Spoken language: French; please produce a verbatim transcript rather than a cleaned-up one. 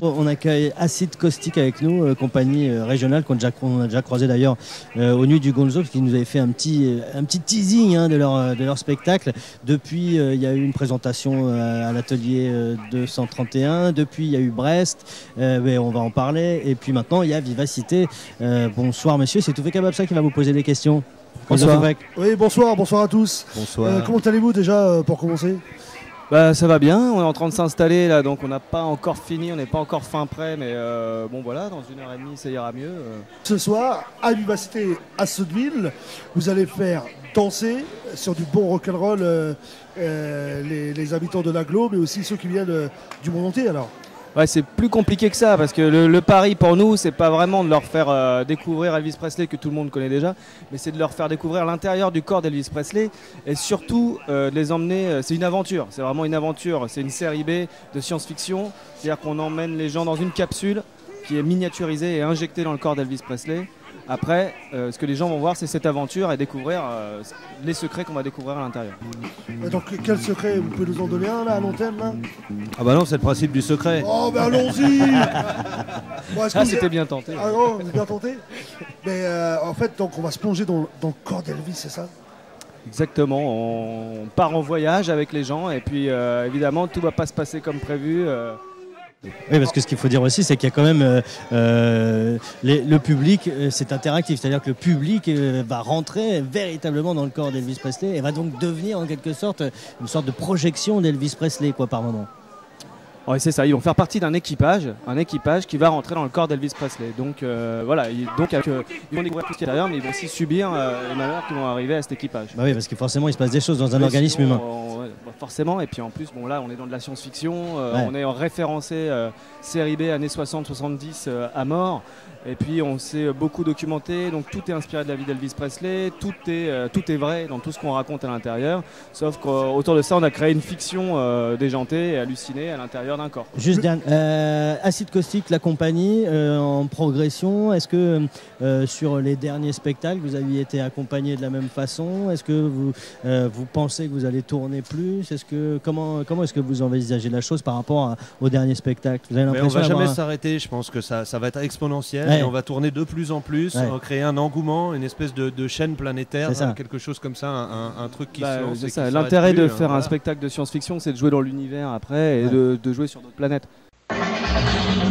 on accueille Acide Caustique avec nous, euh, compagnie euh, régionale qu'on a déjà, qu'on a déjà croisé d'ailleurs euh, aux Nuits du Gonzo, qui nous avait fait un petit, un petit teasing hein, de, leur, de leur spectacle. Depuis, euh, il y a eu une présentation euh, à l'atelier euh, deux cent trente et un, depuis il y a eu Brest, euh, mais on va en parler, et puis maintenant il y a Vivacité. Euh, bonsoir monsieur, c'est Toufik Ababsa qui va vous poser des questions. Bonsoir. Oui, bonsoir, bonsoir à tous. Bonsoir. Euh, comment allez-vous déjà euh, pour commencer? Bah, ça va bien, on est en train de s'installer là, donc on n'a pas encore fini, on n'est pas encore fin prêt, mais euh, bon voilà, dans une heure et demie ça ira mieux. Euh. Ce soir, à Vivacité à Sotteville, vous allez faire danser sur du bon rock'n'roll euh, euh, les, les habitants de l'agglo, mais aussi ceux qui viennent euh, du monde entier alors. Ouais, c'est plus compliqué que ça, parce que le, le pari pour nous, c'est pas vraiment de leur faire euh, découvrir Elvis Presley que tout le monde connaît déjà, mais c'est de leur faire découvrir l'intérieur du corps d'Elvis Presley, et surtout euh, de les emmener, euh, c'est une aventure, c'est vraiment une aventure, c'est une série B de science-fiction, c'est-à-dire qu'on emmène les gens dans une capsule qui est miniaturisée et injectée dans le corps d'Elvis Presley. Après, euh, ce que les gens vont voir, c'est cette aventure et découvrir euh, les secrets qu'on va découvrir à l'intérieur. Et donc, quel secret? Vous pouvez nous en donner un là, à l'antenne là? Ah bah non, c'est le principe du secret. Oh ben allons-y. Bon, ah, c'était bien tenté. Ah non, c'est bien tenté. Mais euh, en fait, donc on va se plonger dans, dans le corps d'Elvis, c'est ça? Exactement, on part en voyage avec les gens et puis euh, évidemment, tout ne va pas se passer comme prévu. Euh, Oui, parce que ce qu'il faut dire aussi, c'est qu'il y a quand même euh, euh, les, le public, euh, c'est interactif, c'est-à-dire que le public euh, va rentrer véritablement dans le corps d'Elvis Presley et va donc devenir en quelque sorte une sorte de projection d'Elvis Presley quoi, par moment. Oui, c'est ça, ils vont faire partie d'un équipage, un équipage qui va rentrer dans le corps d'Elvis Presley. Donc euh, voilà, ils, donc, avec, euh, ils vont découvrir tout ce qu'il y a derrière, mais ils vont aussi subir euh, les malheurs qui vont arriver à cet équipage. Bah oui, parce que forcément, il se passe des choses dans un mais organisme sinon, humain. On, ouais, bah forcément, et puis en plus, bon là, on est dans de la science-fiction, euh, ouais. on est en référencé euh, série B années soixante soixante-dix euh, à mort. Et puis on s'est beaucoup documenté, donc tout est inspiré de la vie d'Elvis Presley, tout est, euh, tout est vrai dans tout ce qu'on raconte à l'intérieur, sauf qu'autour de ça on a créé une fiction euh, déjantée et hallucinée à l'intérieur d'un corps. Juste dernier, euh, Acide Caustique, la compagnie euh, en progression, est-ce que euh, sur les derniers spectacles vous aviez été accompagné de la même façon? Est-ce que vous, euh, vous pensez que vous allez tourner plus? Est-ce que, comment, comment est-ce que vous envisagez la chose par rapport à, au dernier spectacle? Vous avez Mais on va jamais un... s'arrêter, je pense que ça, ça va être exponentiel. Ouais. Et on va tourner de plus en plus, ouais. créer un engouement, une espèce de, de chaîne planétaire, hein, quelque chose comme ça, un, un truc qui bah, se lance. C'est ça. L'intérêt de faire hein, un voilà. spectacle de science-fiction, c'est de jouer dans l'univers après et ouais. de, de jouer sur d'autres planètes.